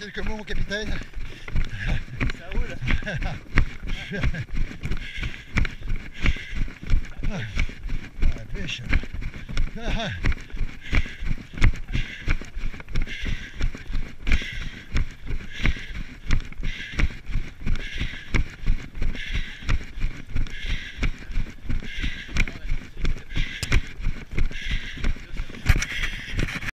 quelques mots, mon capitaine. Ça roule. La pêche.